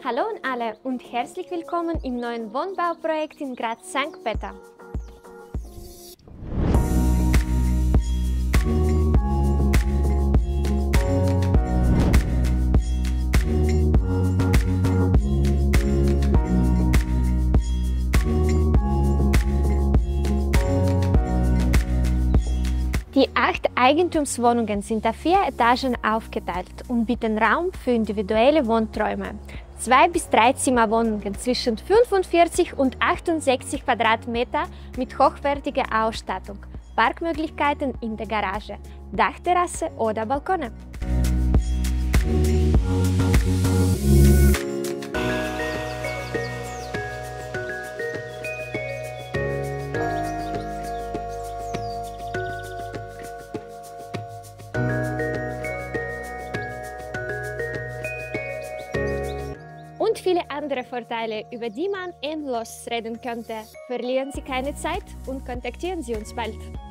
Hallo an alle und herzlich willkommen im neuen Wohnbauprojekt in Graz St. Peter. Die 8 Eigentumswohnungen sind auf 4 Etagen aufgeteilt und bieten Raum für individuelle Wohnträume. 2 bis 3 Zimmerwohnungen zwischen 45 und 68 Quadratmeter mit hochwertiger Ausstattung, Parkmöglichkeiten in der Garage, Dachterrasse oder Balkone. Und viele andere Vorteile, über die man endlos reden könnte. Verlieren Sie keine Zeit und kontaktieren Sie uns bald.